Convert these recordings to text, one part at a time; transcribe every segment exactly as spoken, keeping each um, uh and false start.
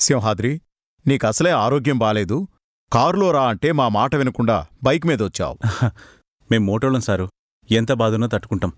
సింహాద్రి, నీకసలే ఆరోగ్యం బాలేదు. కారులో రా అంటే మా మాట వినకుండా బైక్ మీదొచ్చావు. మేం మోటోళ్ళం సారు, ఎంత బాధున్నా తట్టుకుంటాం.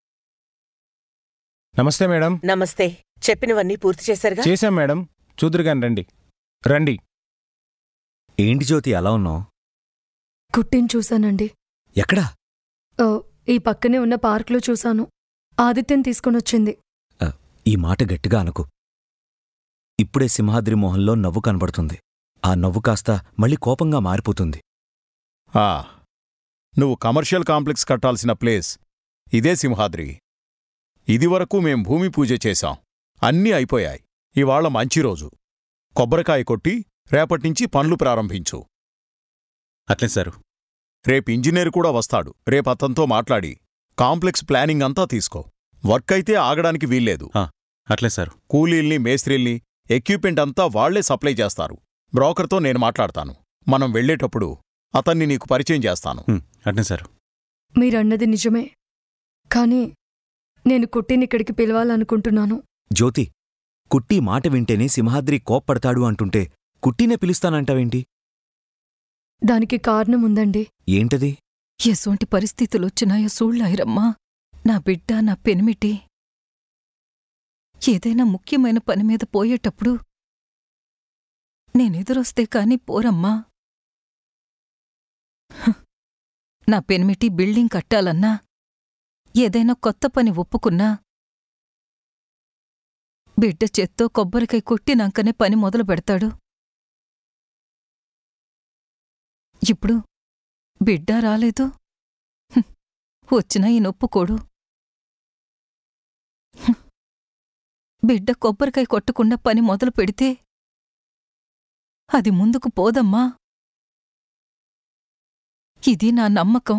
నమస్తే మేడం. నమస్తే. చెప్పినవన్నీ పూర్తి చేశారుగా? చేశాం మేడం. చూదురుగాని రండి రండి. ఏంటి జ్యోతి అలా ఉన్నావు? కుట్టిని చూశానండి. ఎక్కడా? ఈ పక్కనే ఉన్న పార్క్లో చూశాను. ఆదిత్యం తీసుకొనొచ్చింది. ఈ మాట గట్టిగా అనకు. ఇప్పుడే సింహాద్రి మొహంలో నవ్వు కనబడుతుంది. ఆ నవ్వు కాస్త మళ్ళీ కోపంగా మారిపోతుంది. ఆ నువ్వు కమర్షియల్ కాంప్లెక్స్ కట్టాల్సిన ప్లేస్ ఇదే సింహాద్రి. ఇదివరకు మేం భూమి పూజ చేశాం, అన్నీ అయిపోయాయి. ఇవాళ మంచి రోజు. కొబ్బరికాయ కొట్టి రేపట్నుంచి పనులు ప్రారంభించు. అట్లే సారు. రేపు ఇంజనీరు కూడా వస్తాడు. రేపతన్తో మాట్లాడి కాంప్లెక్స్ ప్లానింగ్ అంతా తీసుకో. వర్క్ అయితే ఆగడానికి వీల్లేదు. అట్లే సారు. కూలీల్ని, మేస్త్రీల్ని, ఎక్విప్మెంట్ అంతా వాళ్లే సప్లై చేస్తారు. బ్రోకర్తో నేను మాట్లాడతాను. మనం వెళ్లేటప్పుడు అతన్ని నీకు పరిచయం చేస్తాను. అట్నే సారు. మీరన్నది నిజమే, కానీ నేను కుట్టినిక్కడికి పిలవాలనుకుంటున్నాను. జ్యోతి, కుట్టి మాట వింటేనే సింహాద్రి కోప్పడతాడు అంటుంటే కుట్టినే పిలుస్తానంటావేంటి? దానికి కారణముందండి. ఏంటది? ఎసోంటి పరిస్థితులొచ్చినాయో సూళ్ళాయిరమ్మా. నా బిడ్డ, నా పెనిమిటి ఏదైనా ముఖ్యమైన పనిమీద పోయేటప్పుడు నేనెదురొస్తే కాని పోరమ్మా. నా పెనిమిటి బిల్డింగ్ కట్టాలన్నా, ఏదైనా కొత్త పని ఒప్పుకున్నా బిడ్డ చేత్తో కొబ్బరికాయ కొట్టినాకనే పని మొదలు పెడతాడు. ఇప్పుడు బిడ్డ రాలేదు, వచ్చినా ఈ నొప్పుకోడు. బిడ్డ కొబ్బరికాయ కొట్టకుండా పని మొదలు పెడితే అది ముందుకు పోదమ్మా. ఇది నా నమ్మకం.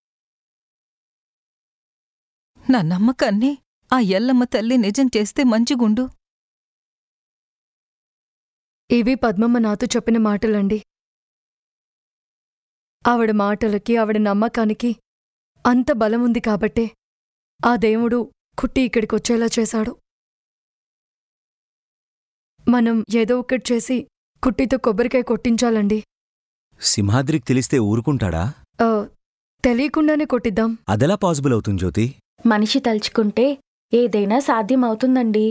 నా నమ్మకాన్ని ఆ ఎల్లమ్మ తల్లి నిజం చేస్తే మంచిగుండు. ఇవి పద్మమ్మ నాతో చెప్పిన మాటలండి. ఆవిడ మాటలకి, ఆవిడ నమ్మకానికి అంత బలముంది కాబట్టే ఆ దేవుడు కుట్టి ఇక్కడికొచ్చేలా చేశాడు. మనం ఏదో ఒకటి చేసి కుట్టితో కొబ్బరికాయ కొట్టించాలండి. సింహాద్రికి తెలిస్తే ఊరుకుంటాడా? తెలియకుండానే కొట్టిద్దాం. అదెలా పాసిబుల్ అవుతుంది జ్యోతి? మనిషి తలుచుకుంటే ఏదైనా సాధ్యమవుతుందండి.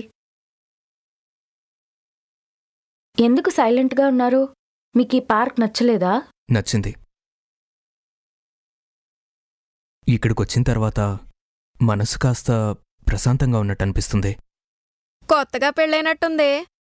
ఎందుకు సైలెంట్గా ఉన్నారు? మీకీ పార్క్ నచ్చలేదా? నచ్చింది. ఇక్కడికొచ్చిన తర్వాత మనసు కాస్త ప్రశాంతంగా ఉన్నట్టు అనిపిస్తుంది. కొత్తగా పెళ్ళైనట్టుందే.